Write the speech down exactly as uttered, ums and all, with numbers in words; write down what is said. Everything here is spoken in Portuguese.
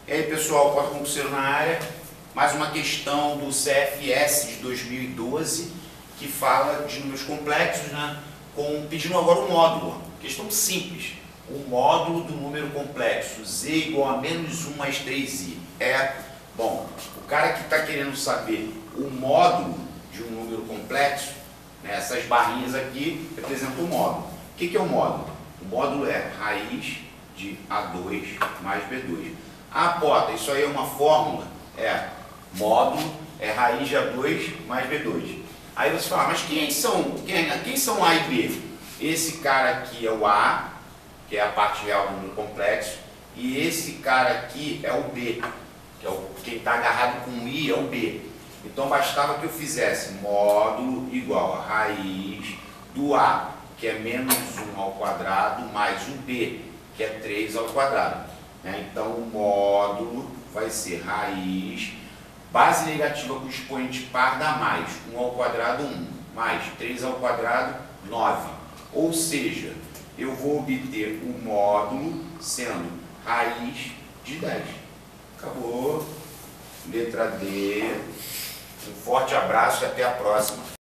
E aí, pessoal, Cota Concurseiro na área, mais uma questão do C F S de dois mil e doze, que fala de números complexos, né, com, pedindo agora o módulo. Questão simples, o módulo do número complexo, z igual a menos um mais três i. É, bom, o cara que está querendo saber o módulo de um número complexo, né, essas barrinhas aqui representam o módulo. O que, que é o módulo? O módulo é raiz de a dois mais b dois. Ah, Pota, isso aí é uma fórmula? É, módulo é raiz de a dois mais b dois. Aí você fala, mas quem são, quem, quem são A e B? Esse cara aqui é o A, que é a parte real do número complexo, e esse cara aqui é o B, que é o, quem está agarrado com o I é o B. Então bastava que eu fizesse módulo igual a raiz do A, que é menos um ao quadrado, mais o B, que é três ao quadrado. Né? Então o módulo vai ser raiz, base negativa com expoente par dá mais, um ao quadrado, um, mais três ao quadrado, nove. Ou seja, eu vou obter o módulo sendo raiz de dez. Acabou. Letra D. Um forte abraço e até a próxima.